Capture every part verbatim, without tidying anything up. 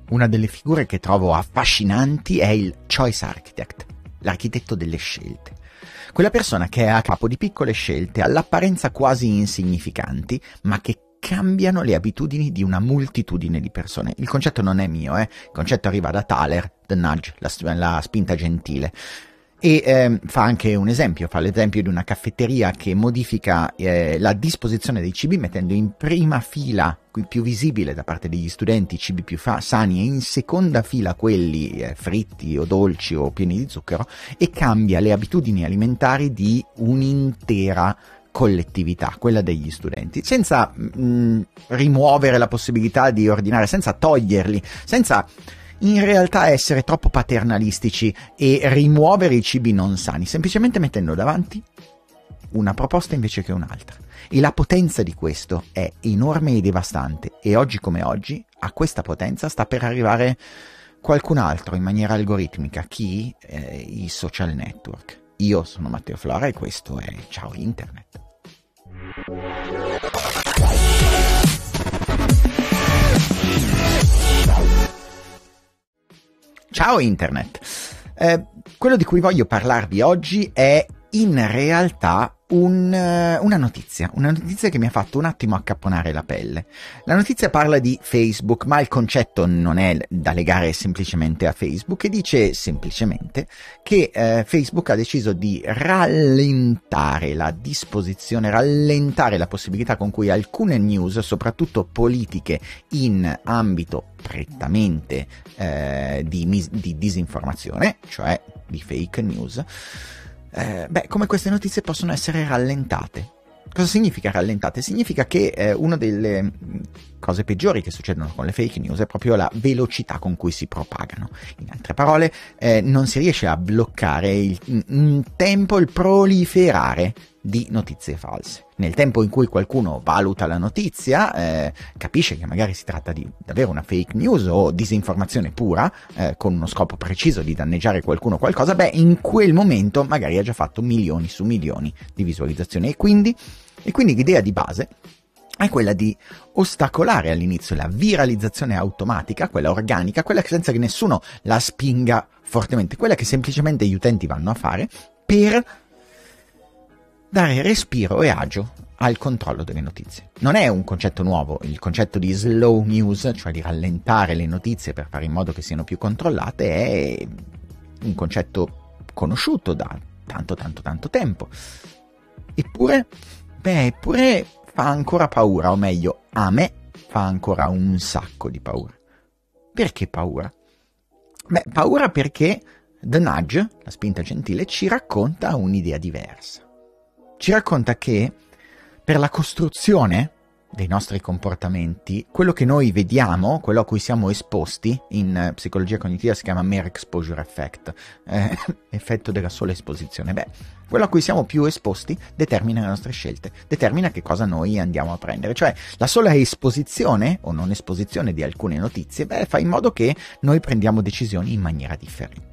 Una delle figure che trovo affascinanti è il choice architect, l'architetto delle scelte. Quella persona che è a capo di piccole scelte all'apparenza quasi insignificanti, ma che cambiano le abitudini di una moltitudine di persone. Il concetto non è mio, eh? Il concetto arriva da Thaler, the nudge, la, la spinta gentile. E eh, fa anche un esempio, fa l'esempio di una caffetteria che modifica eh, la disposizione dei cibi mettendo in prima fila, più visibile da parte degli studenti, i cibi più fa- sani, e in seconda fila quelli eh, fritti o dolci o pieni di zucchero, e cambia le abitudini alimentari di un'intera collettività, quella degli studenti, senza mh, rimuovere la possibilità di ordinare, senza toglierli, senza in realtà essere troppo paternalistici e rimuovere i cibi non sani, semplicemente mettendo davanti una proposta invece che un'altra. E la potenza di questo è enorme e devastante, e oggi come oggi a questa potenza sta per arrivare qualcun altro in maniera algoritmica. Chi? Eh, i social network. Io sono Matteo Flora e questo è Ciao Internet. Ciao Internet! Eh, quello di cui voglio parlarvi oggi è in realtà un, una notizia, una notizia che mi ha fatto un attimo accapponare la pelle. La notizia parla di Facebook, ma il concetto non è da legare semplicemente a Facebook, e dice semplicemente che eh, Facebook ha deciso di rallentare la disposizione, rallentare la possibilità con cui alcune news, soprattutto politiche in ambito prettamente eh, di, mis- di disinformazione, cioè di fake news, Eh, beh, come queste notizie possono essere rallentate. Cosa significa rallentate? Significa che eh, una delle cose peggiori che succedono con le fake news è proprio la velocità con cui si propagano. In altre parole, eh, non si riesce a bloccare il, in tempo il proliferare di notizie false. Nel tempo in cui qualcuno valuta la notizia, eh, capisce che magari si tratta di davvero una fake news o disinformazione pura, eh, con uno scopo preciso di danneggiare qualcuno o qualcosa, beh, in quel momento magari ha già fatto milioni su milioni di visualizzazioni, e quindi, e quindi l'idea di base è quella di ostacolare all'inizio la viralizzazione automatica, quella organica, quella senza che nessuno la spinga fortemente, quella che semplicemente gli utenti vanno a fare per dare respiro e agio al controllo delle notizie. Non è un concetto nuovo, il concetto di slow news, cioè di rallentare le notizie per fare in modo che siano più controllate, è un concetto conosciuto da tanto tanto tanto tempo. Eppure, beh, eppure fa ancora paura, o meglio, a me fa ancora un sacco di paura. Perché paura? Beh, paura perché The Nudge, la spinta gentile, ci racconta un'idea diversa. Ci racconta che per la costruzione dei nostri comportamenti, quello che noi vediamo, quello a cui siamo esposti, in psicologia cognitiva si chiama mere exposure effect, eh, effetto della sola esposizione, beh, quello a cui siamo più esposti determina le nostre scelte, determina che cosa noi andiamo a prendere, cioè la sola esposizione o non esposizione di alcune notizie, beh, fa in modo che noi prendiamo decisioni in maniera differente.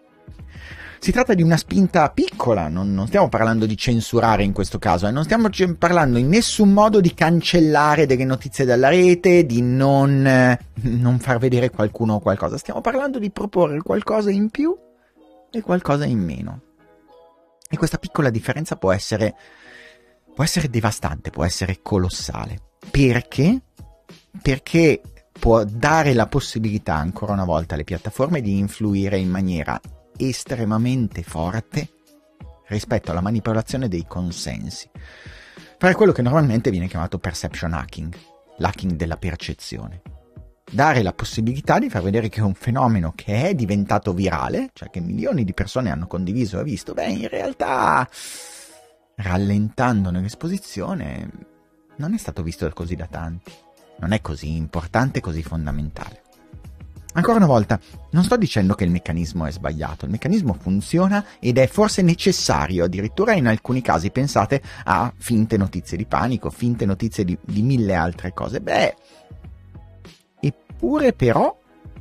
Si tratta di una spinta piccola, non, non stiamo parlando di censurare in questo caso, eh, non stiamo c- parlando in nessun modo di cancellare delle notizie dalla rete, di non, eh, non far vedere qualcuno o qualcosa, stiamo parlando di proporre qualcosa in più e qualcosa in meno. E questa piccola differenza può essere, può essere devastante, può essere colossale. Perché? Perché può dare la possibilità ancora una volta alle piattaforme di influire in maniera estremamente forte rispetto alla manipolazione dei consensi, fare quello che normalmente viene chiamato perception hacking, l'hacking della percezione, dare la possibilità di far vedere che un fenomeno che è diventato virale, cioè che milioni di persone hanno condiviso e visto, beh, in realtà rallentando nell'esposizione non è stato visto così da tanti, non è così importante, così fondamentale. Ancora una volta, non sto dicendo che il meccanismo è sbagliato, il meccanismo funziona ed è forse necessario, addirittura in alcuni casi pensate a finte notizie di panico, finte notizie di, di mille altre cose. Beh, eppure però,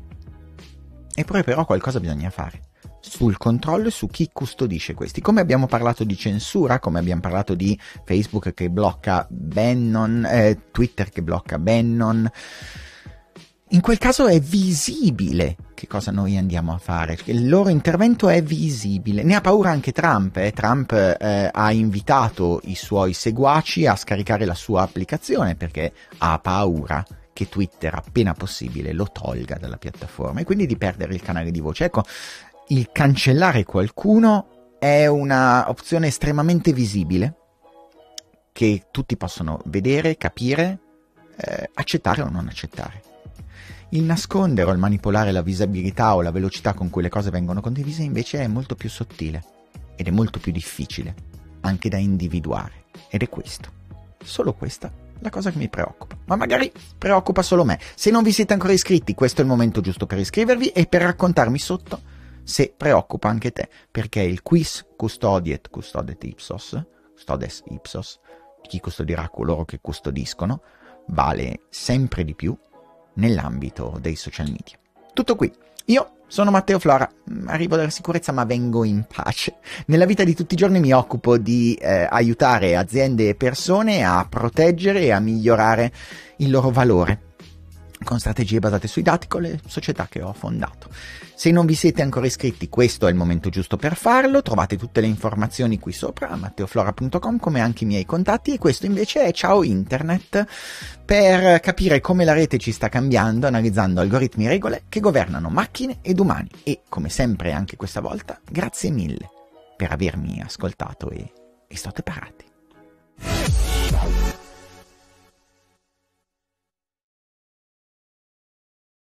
eppure però qualcosa bisogna fare sul controllo e su chi custodisce questi. Come abbiamo parlato di censura, come abbiamo parlato di Facebook che blocca Bannon, eh, Twitter che blocca Bannon, in quel caso è visibile che cosa noi andiamo a fare, il loro intervento è visibile. Ne ha paura anche Trump, eh? Trump eh, ha invitato i suoi seguaci a scaricare la sua applicazione perché ha paura che Twitter appena possibile lo tolga dalla piattaforma e quindi di perdere il canale di voce. Ecco, il cancellare qualcuno è una opzione estremamente visibile che tutti possono vedere, capire, eh, accettare o non accettare. Il nascondere o il manipolare la visibilità o la velocità con cui le cose vengono condivise invece è molto più sottile ed è molto più difficile anche da individuare, ed è questo, solo questa, la cosa che mi preoccupa, ma magari preoccupa solo me. Se non vi siete ancora iscritti, questo è il momento giusto per iscrivervi e per raccontarmi sotto se preoccupa anche te, perché il quis custodiet custodet ipsos, custodes ipsos, chi custodirà coloro che custodiscono, vale sempre di più nell'ambito dei social media. Tutto qui. Io sono Matteo Flora, arrivo dalla sicurezza ma vengo in pace. Nella vita di tutti i giorni mi occupo di eh, aiutare aziende e persone a proteggere e a migliorare il loro valore con strategie basate sui dati con le società che ho fondato. Se non vi siete ancora iscritti, questo è il momento giusto per farlo. Trovate tutte le informazioni qui sopra a matteoflora punto com, come anche i miei contatti, e questo invece è Ciao Internet, per capire come la rete ci sta cambiando analizzando algoritmi e regole che governano macchine ed umani. E come sempre anche questa volta, grazie mille per avermi ascoltato e, e state parati.